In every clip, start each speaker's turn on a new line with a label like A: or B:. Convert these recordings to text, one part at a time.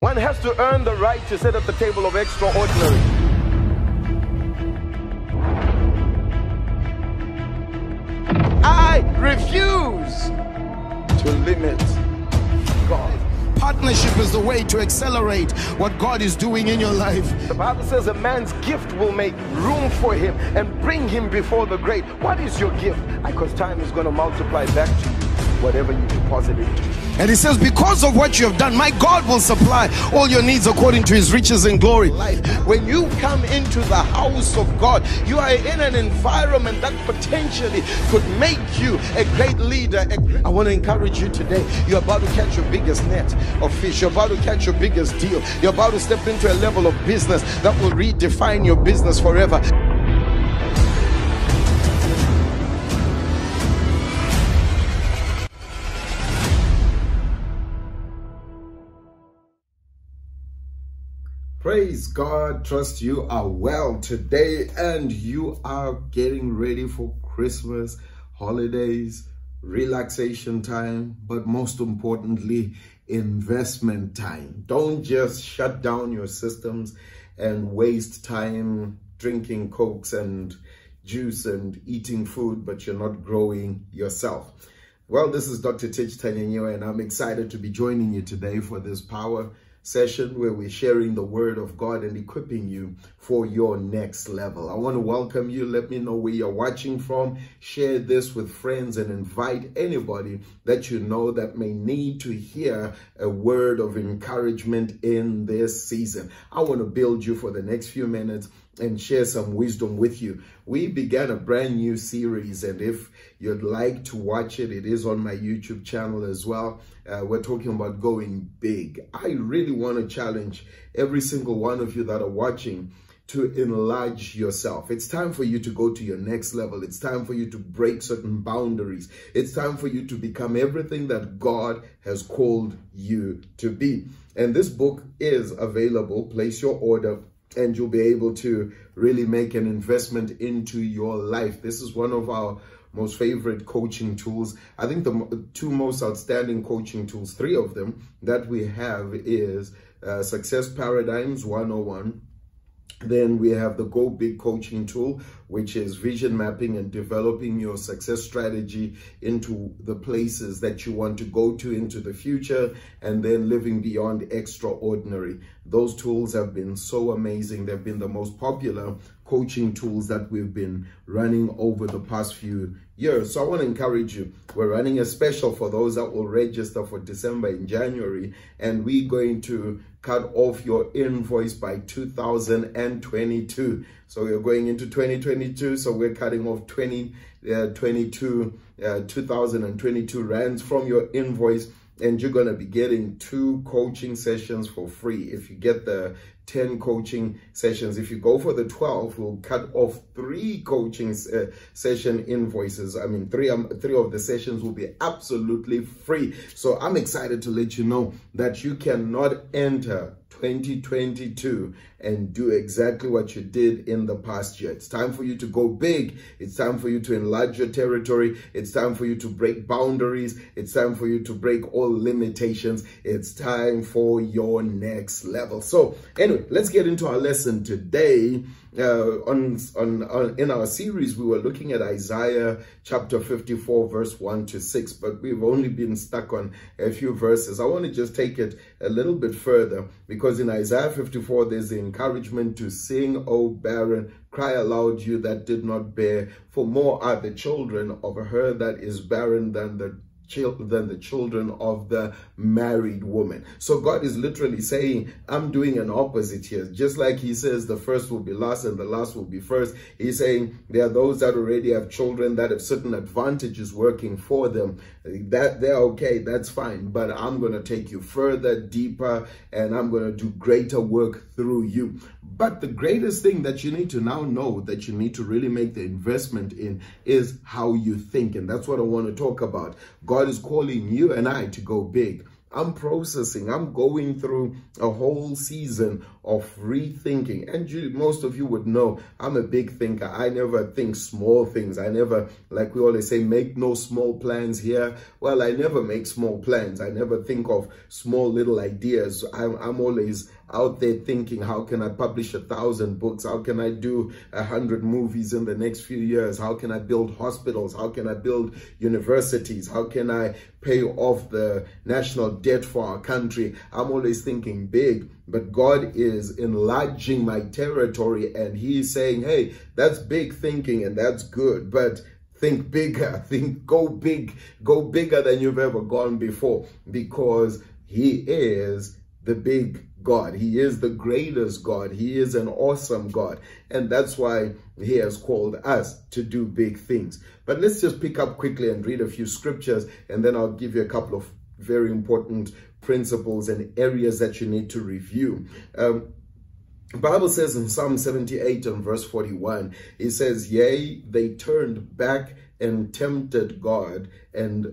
A: One has to earn the right to sit at the table of extraordinary. I refuse to limit God.
B: Partnership is the way to accelerate what God is doing in your life.
A: The Bible says a man's gift will make room for him and bring him before the great. What is your gift? Because time is going to multiply back to you whatever you deposit into.
B: And he says, because of what you have done, my God will supply all your needs according to his riches and glory. When you come into the house of God, you are in an environment that potentially could make you a great leader. I want to encourage you today. You're about to catch your biggest net of fish. You're about to catch your biggest deal. You're about to step into a level of business that will redefine your business forever. Praise God. Trust you are well today and you are getting ready for Christmas, holidays, relaxation time, but most importantly, investment time. Don't just shut down your systems and waste time drinking Cokes and juice and eating food, but you're not growing yourself. Well, this is Dr. Tich Tanyanyiwe, and I'm excited to be joining you today for this power session where we're sharing the word of God and equipping you for your next level. I want to welcome you. Let me know where you're watching from. Share this with friends and invite anybody that you know that may need to hear a word of encouragement in this season. I want to build you for the next few minutes and share some wisdom with you. We began a brand new series, and if you'd like to watch it, it is on my YouTube channel as well. We're talking about going big. I really want to challenge every single one of you that are watching to enlarge yourself. It's time for you to go to your next level. It's time for you to break certain boundaries. It's time for you to become everything that God has called you to be. And this book is available. Place your order and you'll be able to really make an investment into your life. This is one of our most favorite coaching tools. I think the two most outstanding coaching tools, three of them that we have is Success Paradigms 101. Then we have the goBIG coaching tool, which is vision mapping and developing your success strategy into the places that you want to go to into the future, and then living beyond extraordinary. Those tools have been so amazing. They've been the most popular coaching tools that we've been running over the past few years. So I want to encourage you. We're running a special for those that will register for December and January, and we're going to cut off your invoice by 2022. So you're going into 2022, so we're cutting off 2022 rands from your invoice, and you're going to be getting 2 coaching sessions for free. If you get the 10 coaching sessions, if you go for the 12, we'll cut off 3 coaching session invoices. I mean, three of the sessions will be absolutely free. So I'm excited to let you know that you cannot enter 2022 and do exactly what you did in the past year. It's time for you to go big. It's time for you to enlarge your territory. It's time for you to break boundaries. It's time for you to break all limitations. It's time for your next level. So anyway, let's get into our lesson today. In our series, we were looking at Isaiah chapter 54, verse 1 to 6, but we've only been stuck on a few verses. I want to just take it a little bit further, because in Isaiah 54, there's the encouragement to sing, O barren, cry aloud, you that did not bear, for more are the children of her that is barren than the children of the married woman. So God is literally saying, I'm doing an opposite here. Just like he says the first will be last and the last will be first, he's saying there are those that already have children that have certain advantages working for them, that they're okay, that's fine, but I'm going to take you further, deeper, and I'm going to do greater work through you. But the greatest thing that you need to now know, that you need to really make the investment in, is how you think. And that's what I want to talk about. God is calling you and I to go big. I'm processing. I'm going through a whole season of rethinking. And most of you would know I'm a big thinker. I never think small things. I never, like we always say, make no small plans here. Well, I never make small plans. I never think of small little ideas. I'm always out there thinking, how can I publish 1,000 books? How can I do 100 movies in the next few years? How can I build hospitals? How can I build universities? How can I pay off the national debt for our country? I'm always thinking big, but God is enlarging my territory, and he's saying, hey, that's big thinking and that's good, but think bigger, go big, go bigger than you've ever gone before, because he is the big God. He is the greatest God. He is an awesome God. And that's why he has called us to do big things. But let's just pick up quickly and read a few scriptures, and then I'll give you a couple of very important principles and areas that you need to review. The Bible says in Psalm 78 and verse 41, it says, yea, they turned back and tempted God and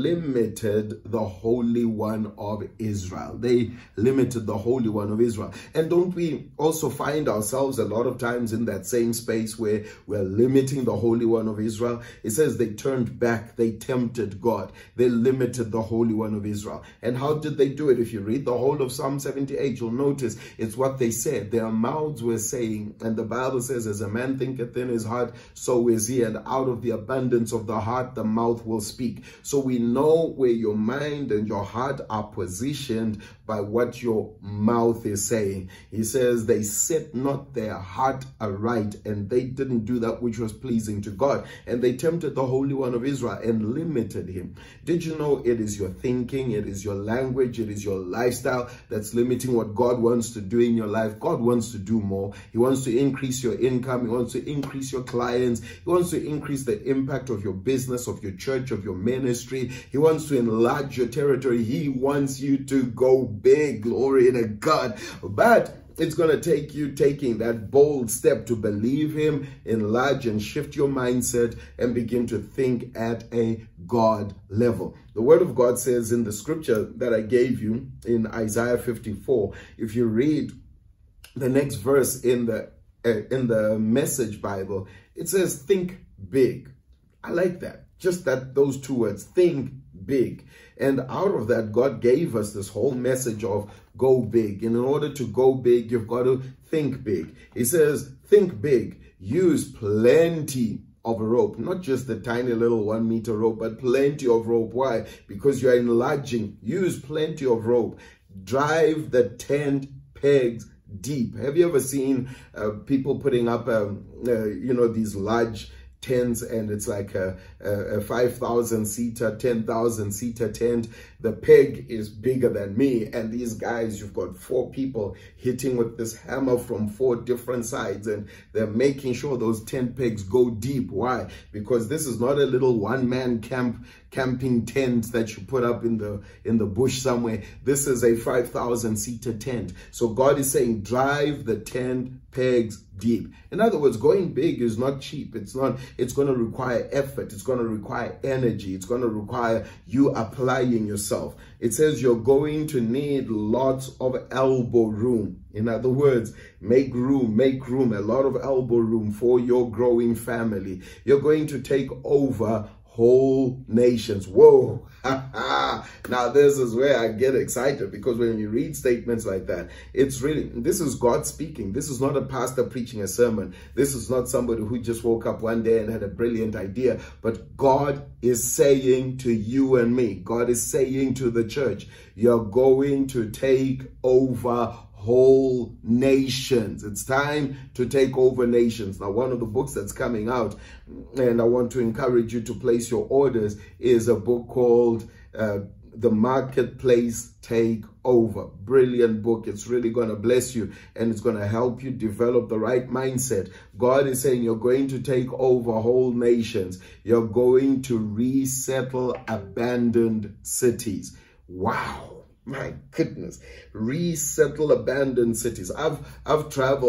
B: limited the Holy One of Israel. They limited the Holy One of Israel. And don't we also find ourselves a lot of times in that same space where we're limiting the Holy One of Israel? It says they turned back, they tempted God, they limited the Holy One of Israel. And how did they do it? If you read the whole of Psalm 78, you'll notice it's what they said. Their mouths were saying, and the Bible says, as a man thinketh in his heart, so is he, and out of the abundance of the heart, the mouth will speak. So we know where your mind and your heart are positioned by what your mouth is saying. He says they set not their heart aright, and they didn't do that which was pleasing to God. And they tempted the Holy One of Israel and limited him. Did you know it is your thinking, it is your language, it is your lifestyle that's limiting what God wants to do in your life? God wants to do more. He wants to increase your income. He wants to increase your clients. He wants to increase the impact of your business, of your church, of your ministry. He wants to enlarge your territory. He wants you to go big. Glory to God. But it's going to take you taking that bold step to believe him, enlarge and shift your mindset, and begin to think at a God level. The word of God says in the scripture that I gave you in Isaiah 54, if you read the next verse in the Message Bible, it says, think big. I like that. Just those two words, think big. And out of that, God gave us this whole message of go big. And in order to go big, you've got to think big. He says, think big. Use plenty of a rope, not just the tiny little 1 meter rope, but plenty of rope. Why? Because you're enlarging. Use plenty of rope. Drive the tent pegs deep. Have you ever seen people putting up, these large tents, and it's like a 5,000 seater, 10,000 seater tent? The peg is bigger than me, and these guys, you've got 4 people hitting with this hammer from 4 different sides, and they're making sure those tent pegs go deep. Why? Because this is not a little one-man camping tent that you put up in the bush somewhere. This is a 5,000 seater tent. So God is saying, drive the tent pegs deep. In other words, going big is not cheap. It's going to require effort. It's going to require energy. It's going to require you applying yourself. It says you're going to need lots of elbow room. In other words, make room, a lot of elbow room for your growing family. You're going to take over whole nations. Whoa. Now this is where I get excited, because when you read statements like that, this is God speaking. This is not a pastor preaching a sermon. This is not somebody who just woke up one day and had a brilliant idea, but God is saying to you and me, God is saying to the church, you're going to take over whole nations. It's time to take over nations. Now, one of the books that's coming out, and I want to encourage you to place your orders, is a book called The Marketplace Takeover. Brilliant book. It's really going to bless you, and it's going to help you develop the right mindset. God is saying you're going to take over whole nations. You're going to resettle abandoned cities. Wow. My goodness. Resettle abandoned cities. I've traveled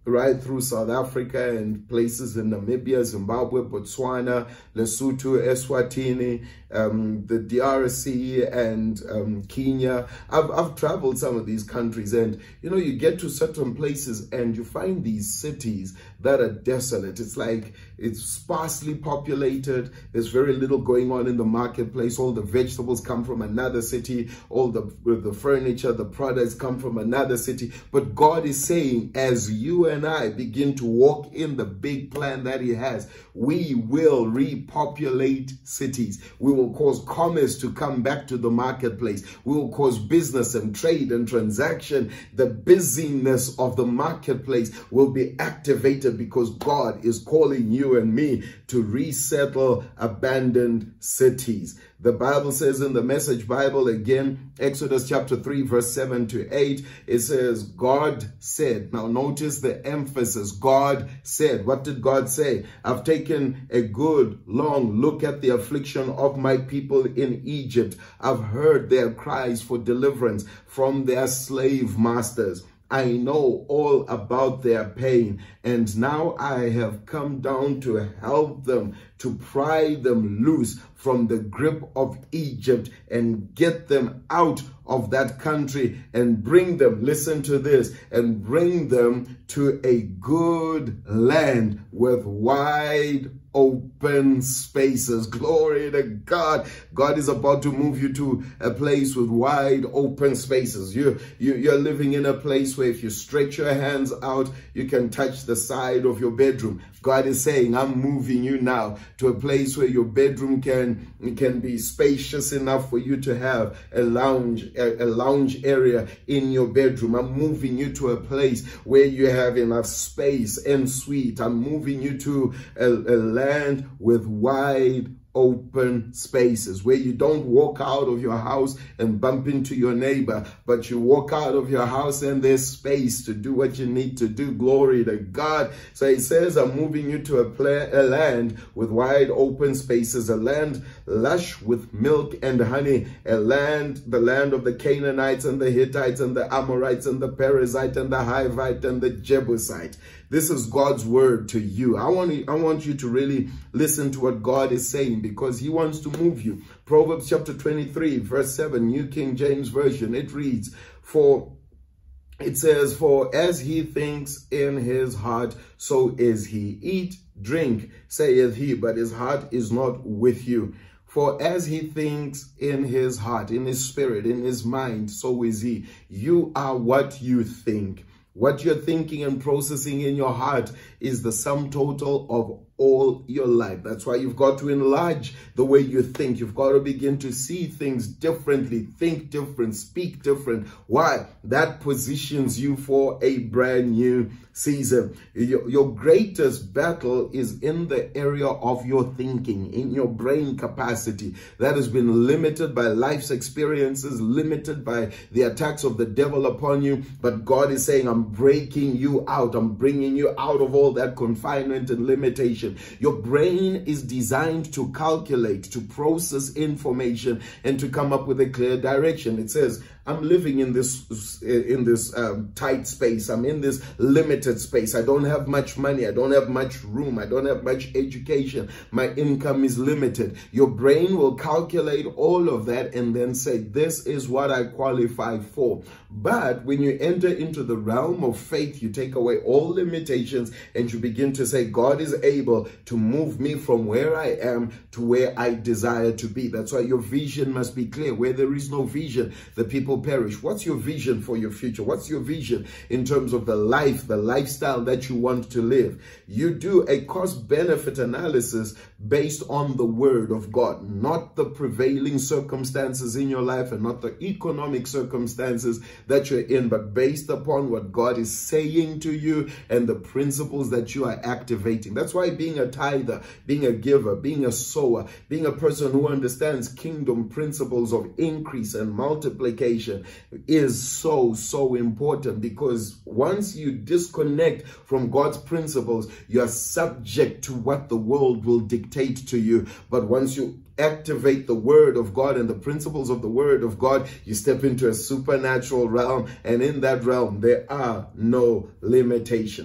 B: right through South Africa and places in Namibia, Zimbabwe, Botswana, Lesotho, Eswatini, the DRC, and Kenya. I've traveled some of these countries, and you know, you get to certain places and you find these cities that are desolate. It's like it's sparsely populated. There's very little going on in the marketplace. All the vegetables come from another city. All the furniture, the products come from another city. But God is saying, as you and I begin to walk in the big plan that he has, we will repopulate cities. We will cause commerce to come back to the marketplace. We will cause business and trade and transaction. The busyness of the marketplace will be activated because God is calling you and me to resettle abandoned cities. The Bible says in the Message Bible, again, Exodus chapter 3, verse 7 to 8, it says, God said. Now notice the emphasis. God said. What did God say? I've taken a good, long look at the affliction of my people in Egypt. I've heard their cries for deliverance from their slave masters. I know all about their pain, and now I have come down to help them, to pry them loose from the grip of Egypt and get them out of that country and bring them, listen to this, and bring them to a good land with wide open spaces. Glory to God. God is about to move you to a place with wide open spaces. You're living in a place where if you stretch your hands out, you can touch the side of your bedroom. God is saying, I'm moving you now to a place where your bedroom can be spacious enough for you to have a lounge area in your bedroom. I'm moving you to a place where you have enough space and suite. I'm moving you to a land with wide open spaces where you don't walk out of your house and bump into your neighbor, but you walk out of your house and there's space to do what you need to do. Glory to God. So he says, I'm moving you to a land with wide open spaces, a land lush with milk and honey, the land of the Canaanites and the Hittites and the Amorites and the Perizzite and the Hivite and the Jebusite. This is God's word to you. I want you to really listen to what God is saying, because he wants to move you. Proverbs chapter 23, verse 7, New King James Version, it reads, For as he thinks in his heart, so is he. Eat, drink, saith he, but his heart is not with you. For as he thinks in his heart, in his spirit, in his mind, so is he. You are what you think. What you're thinking and processing in your heart is the sum total of all your life. That's why you've got to enlarge the way you think. You've got to begin to see things differently, think different, speak different. Why? That positions you for a brand new season. Your greatest battle is in the area of your thinking, in your brain capacity that has been limited by life's experiences, limited by the attacks of the devil upon you. But God is saying, I'm breaking you out. I'm bringing you out of all that confinement and limitation. Your brain is designed to calculate, to process information, and to come up with a clear direction. It says, I'm living in this tight space. I'm in this limited space. I don't have much money. I don't have much room. I don't have much education. My income is limited. Your brain will calculate all of that and then say, this is what I qualify for. But when you enter into the realm of faith, you take away all limitations and you begin to say, God is able to move me from where I am to where I desire to be. That's why your vision must be clear. Where there is no vision, the people perish. What's your vision for your future? What's your vision in terms of the lifestyle that you want to live? You do a cost-benefit analysis based on the word of God, not the prevailing circumstances in your life and not the economic circumstances that you're in, but based upon what God is saying to you and the principles that you are activating. That's why being a tither, being a giver, being a sower, being a person who understands kingdom principles of increase and multiplication is so important, because once you disconnect from God's principles, you're subject to what the world will dictate to you. But once you activate the word of God and the principles of the word of God, you step into a supernatural realm, and in that realm there are no limitations.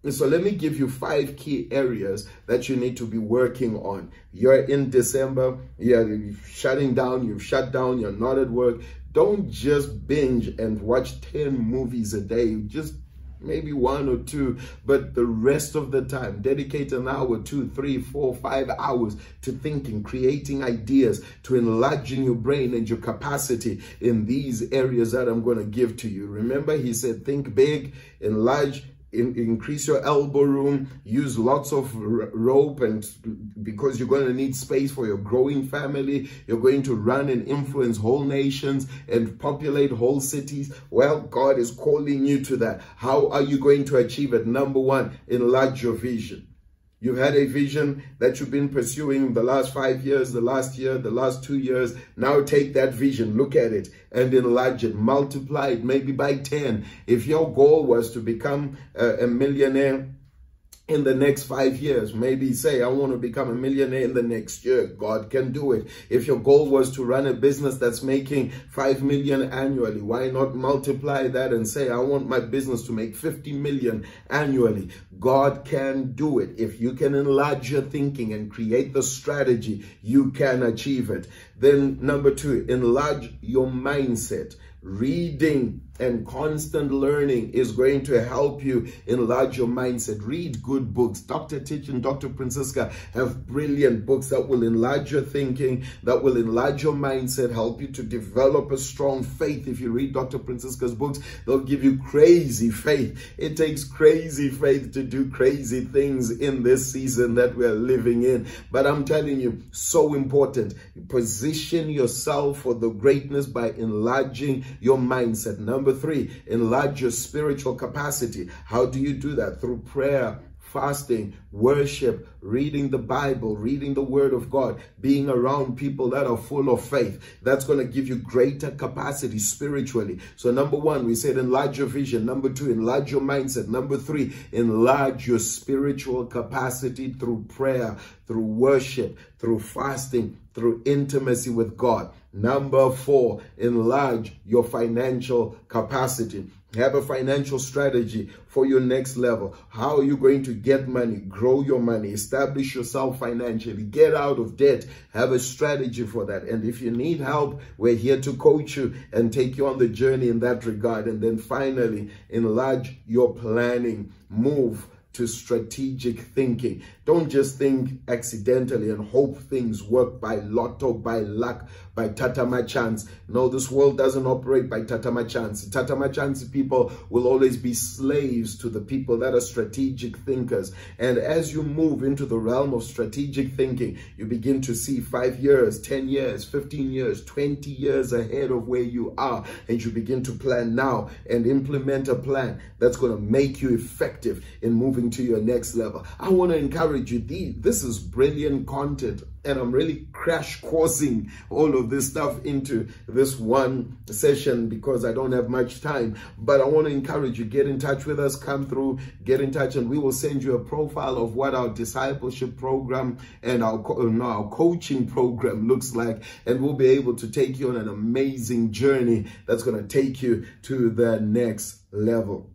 B: So let me give you 5 key areas that you need to be working on. You're in December, you're shutting down, you've shut down, you're not at work. Don't just binge and watch 10 movies a day. Just maybe 1 or 2, but the rest of the time, dedicate an hour, 2, 3, 4, 5 hours to thinking, creating ideas, to enlarging your brain and your capacity in these areas that I'm going to give to you. Remember, he said, think big, enlarge, increase your elbow room, use lots of rope, and because you're going to need space for your growing family, you're going to run and influence whole nations and populate whole cities. Well, God is calling you to that. How are you going to achieve it? Number 1, enlarge your vision. You've had a vision that you've been pursuing the last 5 years, the last year, the last 2 years. Now take that vision, look at it and enlarge it, multiply it maybe by 10. If your goal was to become a millionaire in the next 5 years, maybe say, I want to become a millionaire in the next year. God can do it. If your goal was to run a business that's making 5 million annually, why not multiply that and say, I want my business to make 50 million annually? God can do it. If you can enlarge your thinking and create the strategy, you can achieve it. Then number 2, enlarge your mindset. Reading and constant learning is going to help you enlarge your mindset. Read good books. Dr. Titch and Dr. Francisca have brilliant books that will enlarge your thinking, that will enlarge your mindset, help you to develop a strong faith. If you read Dr. Francisca's books, they'll give you crazy faith. It takes crazy faith to do crazy things in this season that we're living in. But I'm telling you, so important. Position yourself for the greatness by enlarging your mindset. Number 3, enlarge your spiritual capacity. How do you do that? Through prayer, fasting, worship, reading the Bible, reading the Word of God, being around people that are full of faith. That's going to give you greater capacity spiritually. So number 1, we said enlarge your vision. Number 2, enlarge your mindset. Number 3, enlarge your spiritual capacity through prayer, through worship, through fasting, through intimacy with God. Number 4, enlarge your financial capacity. Have a financial strategy for your next level. How are you going to get money, grow your money, establish yourself financially, get out of debt? Have a strategy for that. And if you need help, we're here to coach you and take you on the journey in that regard. And then finally, enlarge your planning. Move to strategic thinking. Don't just think accidentally and hope things work by lotto, by luck, by tatama chance. No, this world doesn't operate by tatama chance. Tatama chance people will always be slaves to the people that are strategic thinkers. And as you move into the realm of strategic thinking, you begin to see 5 years, 10 years, 15 years, 20 years ahead of where you are. And you begin to plan now and implement a plan that's going to make you effective in moving to your next level. I want to encourage you. This is brilliant content, and I'm really crash coursing all of this stuff into this one session because I don't have much time. But I want to encourage you, get in touch with us, come through, get in touch, and we will send you a profile of what our discipleship program and our coaching program looks like, and we'll be able to take you on an amazing journey that's going to take you to the next level.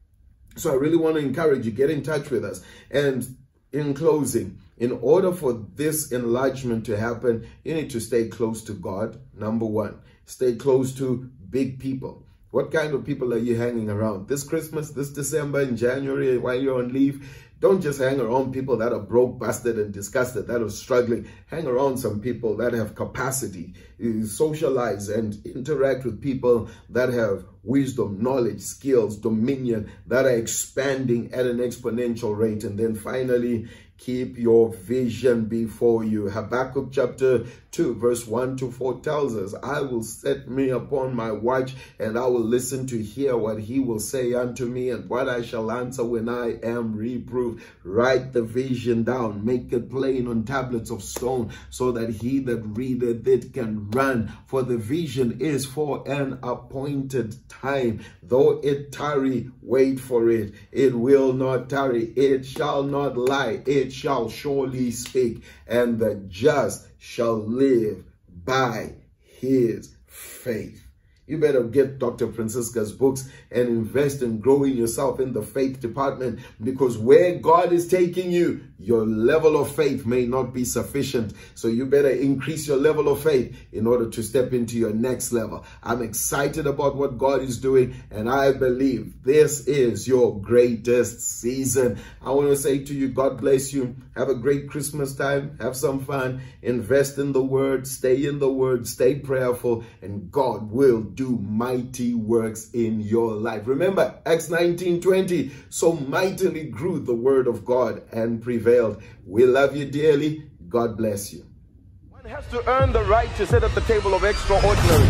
B: So I really want to encourage you, get in touch with us. And in closing, in order for this enlargement to happen, you need to stay close to God. Number 1, stay close to big people. What kind of people are you hanging around? This Christmas, this December, in January, while you're on leave, don't just hang around people that are broke, busted, and disgusted, that are struggling. Hang around some people that have capacity. Socialize and interact with people that have wisdom, knowledge, skills, dominion, that are expanding at an exponential rate. And then finally, keep your vision before you. Habakkuk chapter 2 verse 1 to 4 tells us, I will set me upon my watch, and I will listen to hear what he will say unto me, and what I shall answer when I am reproved. Write the vision down, make it plain on tablets of stone, so that he that readeth it can run. For the vision is for an appointed time. Though it tarry, wait for it. It will not tarry. It shall not lie. It shall surely speak, and the just shall live by his faith. You better get Dr. Francisca's books and invest in growing yourself in the faith department, because where God is taking you, your level of faith may not be sufficient. So you better increase your level of faith in order to step into your next level. I'm excited about what God is doing, and I believe this is your greatest season. I want to say to you, God bless you. Have a great Christmas time. Have some fun. Invest in the word. Stay in the word. Stay prayerful, and God will do mighty works in your life. Remember, Acts 19:20, so mightily grew the word of God and prevailed. We love you dearly. God bless you.
A: One has to earn the right to sit at the table of extraordinary.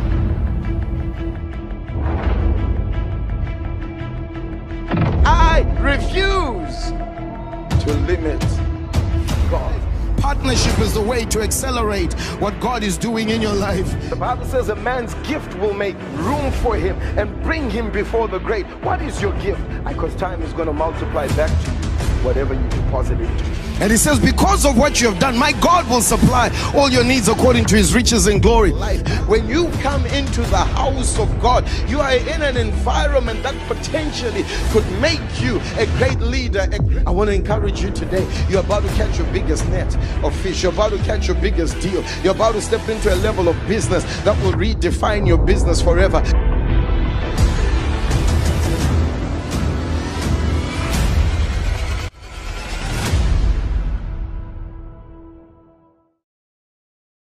A: I refuse to limit God.
C: Partnership is the way to accelerate what God is doing in your life.
A: The Bible says a man's gift will make room for him and bring him before the great. What is your gift? Because time is going to multiply back to you whatever you deposit into.
C: And he says, because of what you have done, my God will supply all your needs according to his riches and glory.
A: When you come into the house of God, you are in an environment that potentially could make you a great leader. I want to encourage you today. You're about to catch your biggest net of fish. You're about to catch your biggest deal. You're about to step into a level of business that will redefine your business forever.